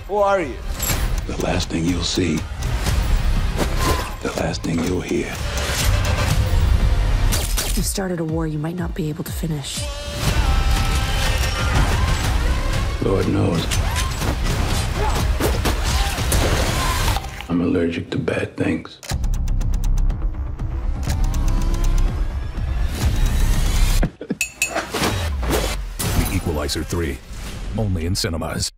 Who are you? The last thing you'll see, the last thing you'll hear. You started a war you might not be able to finish. Lord knows, I'm allergic to bad things. The Equalizer 3, only in cinemas.